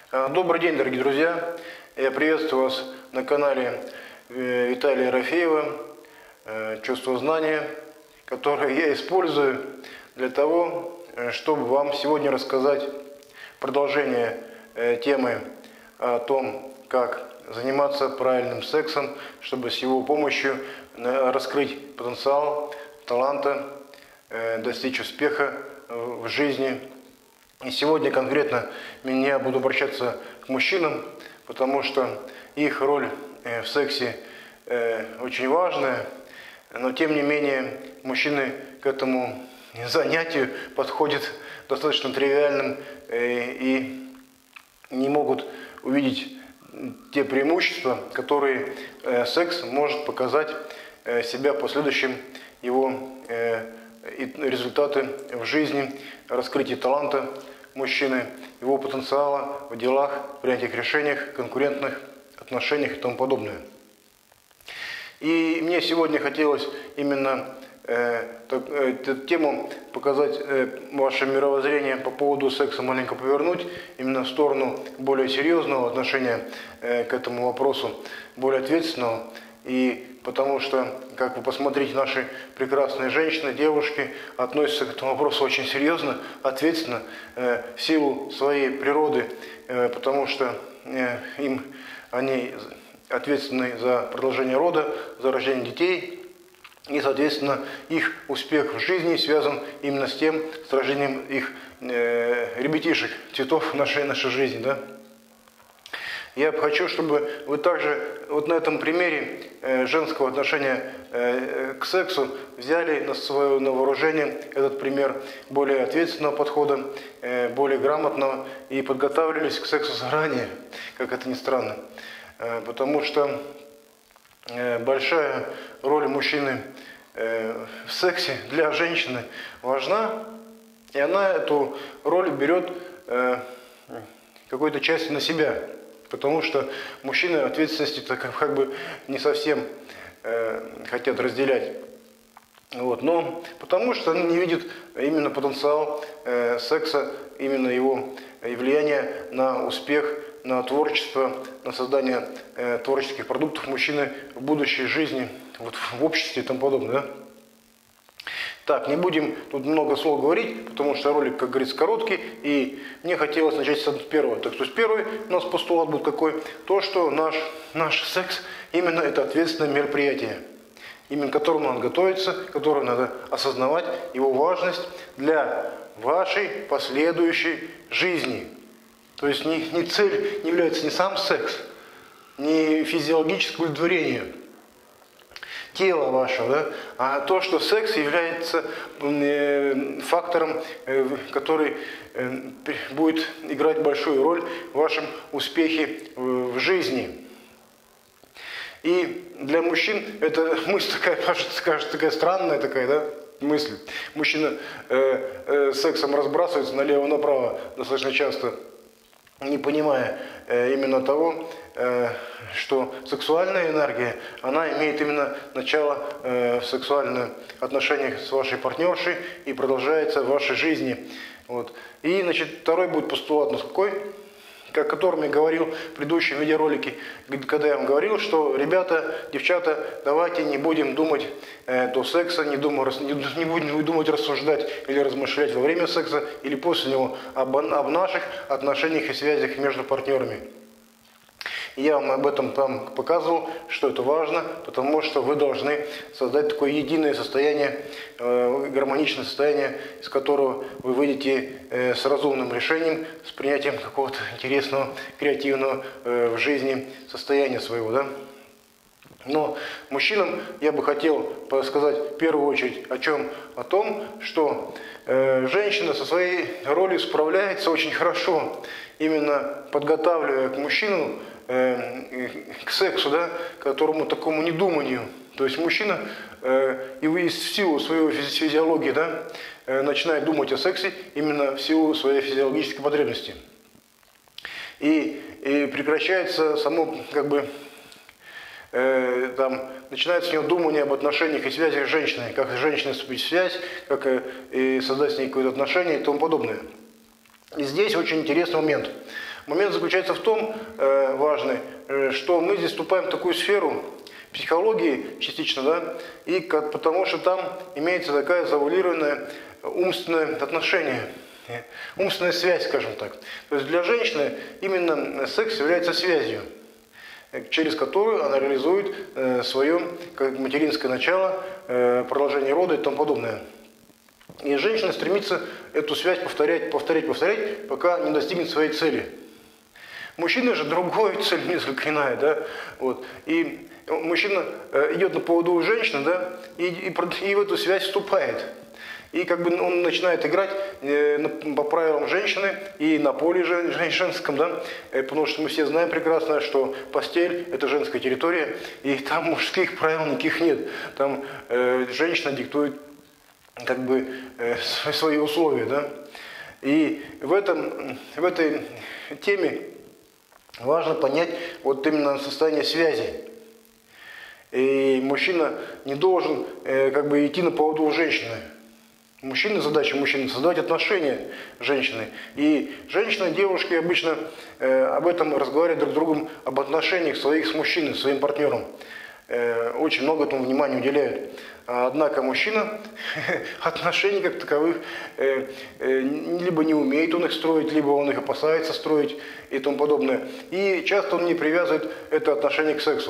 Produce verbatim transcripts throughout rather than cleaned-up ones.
Добрый день, дорогие друзья! Я приветствую вас на канале Виталия Ерофеева «Чувство знания», которое я использую для того, чтобы вам сегодня рассказать продолжение темы о том, как заниматься правильным сексом, чтобы с его помощью раскрыть потенциал, таланта, достичь успеха в жизни. И сегодня конкретно я буду обращаться к мужчинам, потому что их роль в сексе очень важная, но тем не менее мужчины к этому занятию подходят достаточно тривиальным и не могут увидеть те преимущества, которые секс может показать себя в последующем, его результаты в жизни, раскрытие таланта мужчины, его потенциала в делах, принятиях решениях, конкурентных отношениях и тому подобное. И мне сегодня хотелось именно э, так, э, эту тему показать, э, ваше мировоззрение по поводу секса маленько повернуть, именно в сторону более серьезного отношения э, к этому вопросу, более ответственного. И потому что, как вы посмотрите, наши прекрасные женщины, девушки относятся к этому вопросу очень серьезно, ответственно, э, в силу своей природы, э, потому что э, им они ответственны за продолжение рода, за рождение детей, и, соответственно, их успех в жизни связан именно с тем, с рождением их э, ребятишек, цветов нашей, нашей жизни, да? Я хочу, чтобы вы также вот на этом примере э, женского отношения э, к сексу взяли на свое на вооружение этот пример более ответственного подхода, э, более грамотного и подготавливались к сексу заранее, как это ни странно. Э, потому что э, большая роль мужчины э, в сексе для женщины важна, и она эту роль берет э, какой-то частью на себя. Потому что мужчины ответственности так как бы не совсем э, хотят разделять. Вот. Но потому что они не видят именно потенциал э, секса, именно его влияние на успех, на творчество, на создание э, творческих продуктов мужчины в будущей жизни, вот, в обществе и тому подобное. Да? Так, не будем тут много слов говорить, потому что ролик, как говорится, короткий, и мне хотелось начать с первого. Так что первый у нас постулат будет какой? То, что наш, наш секс именно это ответственное мероприятие, именно к которому надо готовиться, которое надо осознавать, его важность для вашей последующей жизни. То есть не, не цель не является не сам секс, не физиологическое удовлетворение тела вашего, да? А то, что секс является э, фактором, э, который э, будет играть большую роль в вашем успехе в, в жизни. И для мужчин эта мысль такая, кажется, такая странная такая, да, мысль. Мужчина э, э, сексом разбрасывается налево-направо достаточно часто, не понимая э, именно того, э, что сексуальная энергия, она имеет именно начало э, в сексуальных отношениях с вашей партнершей и продолжается в вашей жизни. Вот. И, значит, второй будет постулат, ну, какой, о котором я говорил в предыдущем видеоролике, когда я вам говорил, что, ребята, девчата, давайте не будем думать э, до секса, не, думаю, не, не будем думать, рассуждать или размышлять во время секса или после него об, об наших отношениях и связях между партнерами. Я вам об этом там показывал, что это важно, потому что вы должны создать такое единое состояние, э, гармоничное состояние, из которого вы выйдете э, с разумным решением, с принятием какого-то интересного, креативного э, в жизни состояния своего. Да? Но мужчинам я бы хотел сказать в первую очередь о чем? О том, что э, женщина со своей ролью справляется очень хорошо, именно подготавливая к мужчину, к сексу, да, к которому такому недуманию. То есть мужчина э, и в силу своей физиологии, да, э, начинает думать о сексе именно в силу своей физиологической потребности. И, и прекращается само, как бы, э, там, начинается у него думание об отношениях и связях с женщиной, как с женщиной вступить в связь, как э, и создать с ней какое-то отношение и тому подобное. И здесь очень интересный момент. Момент заключается в том, э, важный, э, что мы здесь вступаем в такую сферу психологии частично, да, и как, потому что там имеется такая завуалированная умственное отношение, умственная связь, скажем так. То есть для женщины именно секс является связью, через которую она реализует э, свое как материнское начало, э, продолжение рода и тому подобное. И женщина стремится эту связь повторять, повторять, повторять, пока не достигнет своей цели. Мужчина же другой, цель несколько иная, да, вот. И мужчина э, идет на поводу у женщины, да, и, и, и в эту связь вступает. И как бы он начинает играть э, по правилам женщины и на поле жен, женском, да, э, потому что мы все знаем прекрасно, что постель – это женская территория, и там мужских правил никаких нет. Там э, женщина диктует как бы э, свои условия, да. И в, этом, в этой теме важно понять вот именно состояние связи. И мужчина не должен э, как бы идти на поводу у женщины. Мужчина, задача мужчины – создавать отношения с женщиной. И женщины, девушки обычно э, об этом разговаривают друг с другом, об отношениях своих с мужчиной, с своим партнером. Э, очень много этому внимания уделяют. Однако мужчина отношений как таковых э, э, либо не умеет он их строить, либо он их опасается строить и тому подобное. И часто он не привязывает это отношение к сексу.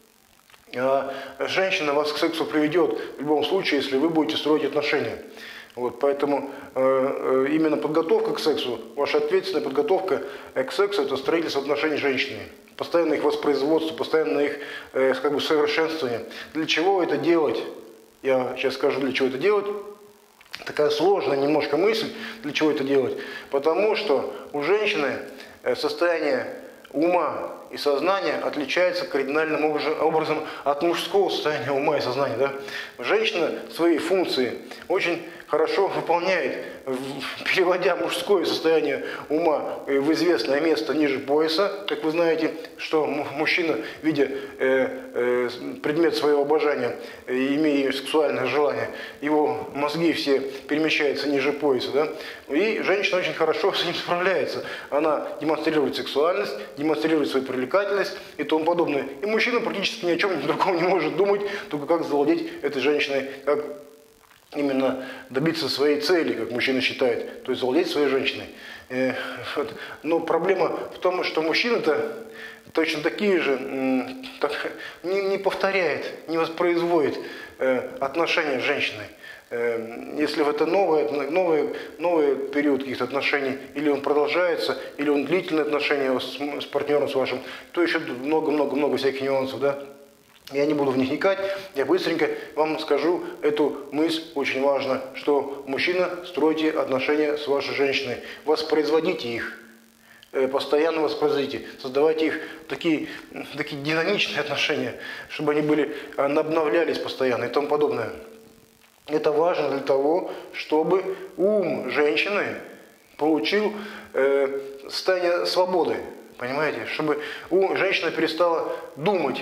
А женщина вас к сексу приведет в любом случае, если вы будете строить отношения. Вот, поэтому э, именно подготовка к сексу, ваша ответственная подготовка к сексу – это строительство отношений с женщиной. Постоянно их воспроизводство, постоянно их э, как бы совершенствование. Для чего это делать? Я сейчас скажу, для чего это делать. Такая сложная немножко мысль, для чего это делать. Потому что у женщины состояние ума и сознания отличается кардинальным образом от мужского состояния ума и сознания. Да? Женщина свои функции очень хорошо выполняет, переводя мужское состояние ума в известное место ниже пояса. Как вы знаете, что мужчина, видя э, э, предмет своего обожания, имея сексуальное желание, его мозги все перемещаются ниже пояса. Да? И женщина очень хорошо с ним справляется. Она демонстрирует сексуальность, демонстрирует свою привлекательность и тому подобное. И мужчина практически ни о чем другом не может думать, только как завладеть этой женщиной, как именно добиться своей цели, как мужчина считает, то есть завладеть своей женщиной. Э, вот. Но проблема в том, что мужчина-то точно такие же так, не, не повторяет, не воспроизводит э, отношения с женщиной. Э, если это новый, новый, новый период каких-то отношений, или он продолжается, или он длительные отношения с, с партнером с вашим, то еще много-много-много всяких нюансов, да. Я не буду вникать, я быстренько вам скажу эту мысль, очень важно, что мужчина, стройте отношения с вашей женщиной, воспроизводите их, постоянно воспроизводите, создавайте их такие, такие динамичные отношения, чтобы они были, обновлялись постоянно и тому подобное. Это важно для того, чтобы ум женщины получил э, состояние свободы, понимаете, чтобы ум, женщина перестала думать.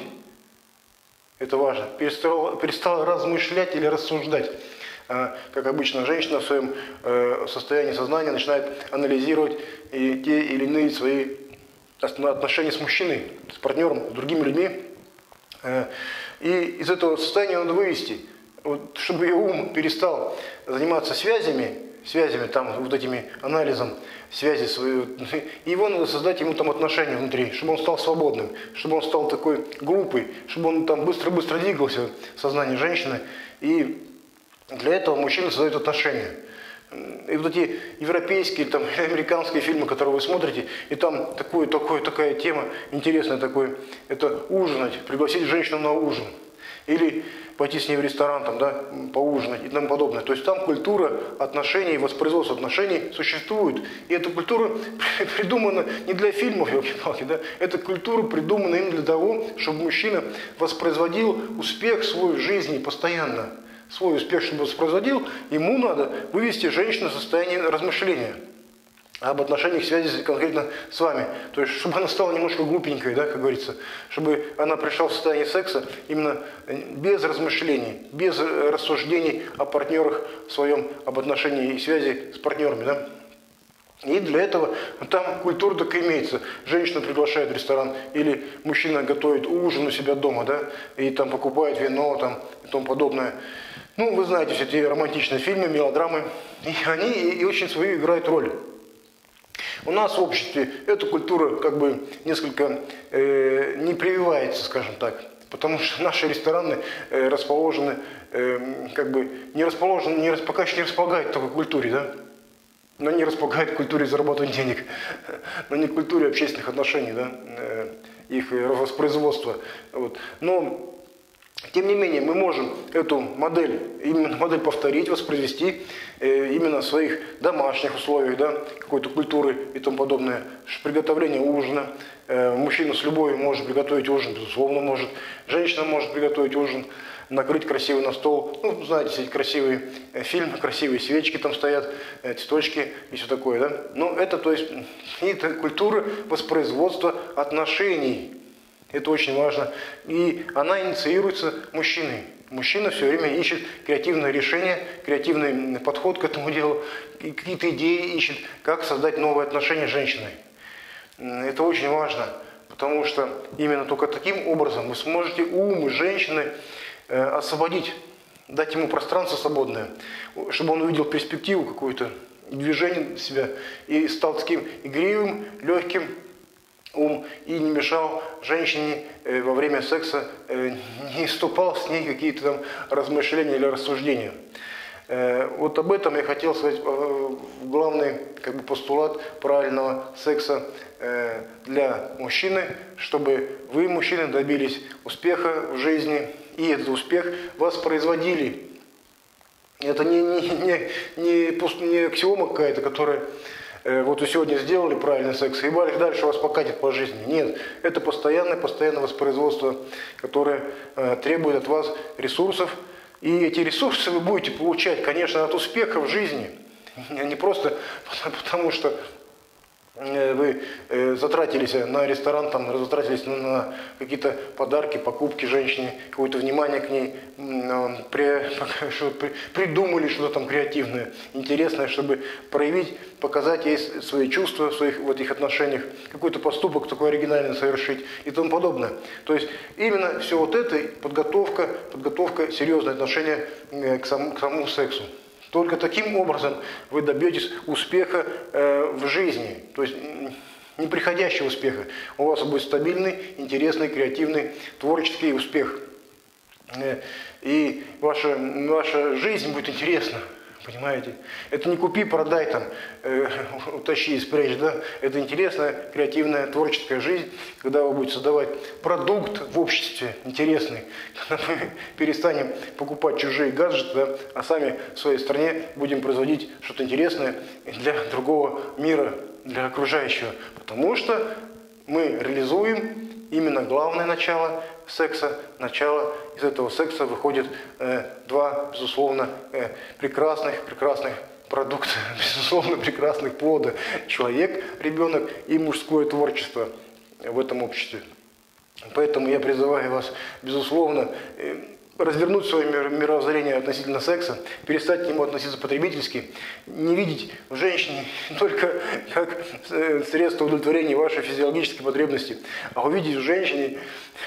Это важно. Перестала, перестала размышлять или рассуждать. Как обычно, женщина в своем состоянии сознания начинает анализировать и те или иные свои отношения с мужчиной, с партнером, с другими людьми. И из этого состояния надо вывести, вот, чтобы ее ум перестал заниматься связями, связями, там, вот этими анализом связи своей, и его надо создать ему там отношения внутри, чтобы он стал свободным, чтобы он стал такой группой, чтобы он там быстро-быстро двигался в сознании женщины, и для этого мужчина создает отношения. И вот эти европейские, там, американские фильмы, которые вы смотрите, и там такое, такое, такая тема интересная, такой, это ужинать, пригласить женщину на ужин. Или пойти с ней в ресторан, там, да, поужинать и тому подобное. То есть там культура отношений, воспроизводство отношений существует. И эта культура придумана не для фильмов, елки-палки, да? Эта культура придумана именно для того, чтобы мужчина воспроизводил успех свой в жизни постоянно. Свой успех, чтобы воспроизводил, ему надо вывести женщину в состояние размышления об отношениях, связи конкретно с вами. То есть, чтобы она стала немножко глупенькой, да, как говорится, чтобы она пришла в состояние секса именно без размышлений, без рассуждений о партнерах своем, об отношении и связи с партнерами, да. И для этого там культура так и имеется. Женщина приглашает в ресторан, или мужчина готовит ужин у себя дома, да, и там покупает вино там, и тому подобное. Ну, вы знаете все эти романтичные фильмы, мелодрамы, и они и очень свою играют роль. У нас в обществе эта культура как бы несколько э, не прививается, скажем так. Потому что наши рестораны э, расположены, э, как бы не расположены, не, пока еще не располагают к такой культуре, да? Но не располагают к культуре зарабатывать денег, но не к культуре общественных отношений, да? э, их воспроизводства. Вот. Но, тем не менее, мы можем эту модель, именно модель повторить, воспроизвести э, именно в своих домашних условиях, да? Какой-то культуры и тому подобное. Приготовление ужина. Мужчина с любовью может приготовить ужин, безусловно, может. Женщина может приготовить ужин, накрыть красивый на стол. Ну, знаете, эти красивые фильмы, красивые свечки там стоят, цветочки и все такое, да. Но это, то есть, это культура воспроизводства отношений. Это очень важно. И она инициируется мужчиной. Мужчина все время ищет креативное решение, креативный подход к этому делу, какие-то идеи ищет, как создать новые отношения с женщиной. Это очень важно, потому что именно только таким образом вы сможете ум женщины освободить, дать ему пространство свободное, чтобы он увидел перспективу какую-то, движение себя и стал таким игривым, легким ум и не мешал женщине во время секса, не вступал с ней какие-то там размышления или рассуждения. Вот об этом я хотел сказать, главный как бы, постулат правильного секса для мужчины, чтобы вы, мужчины, добились успеха в жизни и этот успех воспроизводили. Это не, не, не, не, не аксиома какая-то, которая вот вы сегодня сделали правильный секс, и дальше вас покатит по жизни. Нет, это постоянное, постоянное воспроизводство, которое требует от вас ресурсов. И эти ресурсы вы будете получать, конечно, от успеха в жизни. Не просто потому, что вы затратились на ресторан, там, затратились на какие-то подарки, покупки женщине, какое-то внимание к ней, при, что, при, придумали что-то там креативное, интересное, чтобы проявить, показать ей свои чувства в своих в этих отношениях, какой-то поступок такой оригинальный совершить и тому подобное. То есть именно все вот это подготовка, подготовка, серьезное отношение к самому, к самому сексу. Только таким образом вы добьетесь успеха э, в жизни, то есть неприходящего успеха. У вас будет стабильный, интересный, креативный, творческий успех. Э, и ваша, ваша жизнь будет интересна, понимаете? Это не купи, продай, там, э, утащи и спрячь, да? Это интересная, креативная, творческая жизнь, когда вы будете создавать продукт в обществе интересный, когда мы перестанем покупать чужие гаджеты, да, а сами в своей стране будем производить что-то интересное для другого мира, для окружающего. Потому что мы реализуем именно главное начало секса, начало. Из этого секса выходит э, два, безусловно, э, прекрасных, прекрасных продукта, безусловно, прекрасных плода. Человек, ребенок и мужское творчество в этом обществе. Поэтому я призываю вас, безусловно, э, развернуть свое мировоззрение относительно секса, перестать к нему относиться потребительски, не видеть в женщине только как средство удовлетворения вашей физиологической потребности, а увидеть в женщине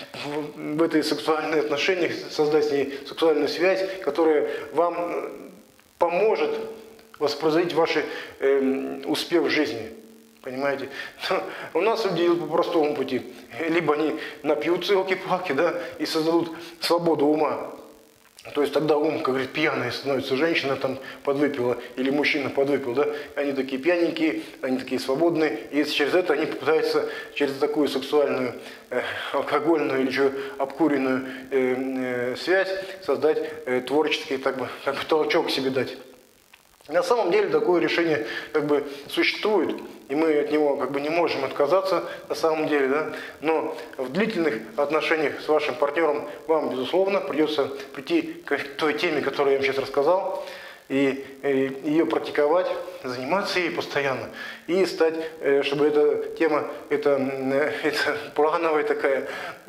в этой сексуальной отношениях, создать с ней сексуальную связь, которая вам поможет воспроизводить ваш э, успех в жизни. Понимаете? У нас люди идут по простому пути. Либо они напьются елки-палки, да, и создадут свободу ума. То есть тогда ум, как говорит, пьяный становится. Женщина там подвыпила, или мужчина подвыпил, да. Они такие пьяненькие, они такие свободные. И через это они попытаются, через такую сексуальную, э, алкогольную или еще обкуренную э, э, связь создать э, творческий, так бы, как бы толчок себе дать. На самом деле такое решение как бы существует, и мы от него как бы не можем отказаться на самом деле, да? Но в длительных отношениях с вашим партнером вам, безусловно, придется прийти к той теме, которую я вам сейчас рассказал, и, и ее практиковать, заниматься ей постоянно, и стать, чтобы эта тема, эта, эта плановая такая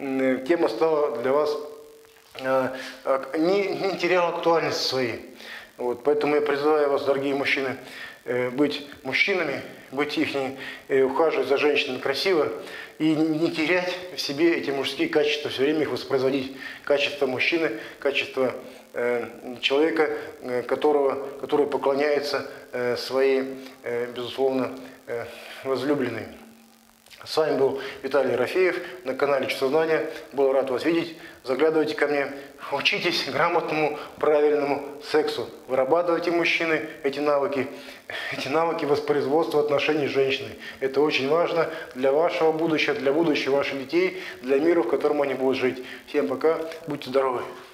тема стала для вас, не, не теряла актуальность своей. Вот, поэтому я призываю вас, дорогие мужчины, быть мужчинами, быть их, ухаживать за женщинами красиво и не терять в себе эти мужские качества, все время их воспроизводить. Качество мужчины, качество э, человека, э, которого, который поклоняется э, своей, э, безусловно, э, возлюбленной. С вами был Виталий Ерофеев на канале Чувство Знания. Был рад вас видеть. Заглядывайте ко мне. Учитесь грамотному, правильному сексу. Вырабатывайте, мужчины, эти навыки. Эти навыки воспроизводства отношений с женщиной. Это очень важно для вашего будущего, для будущего ваших детей, для мира, в котором они будут жить. Всем пока. Будьте здоровы.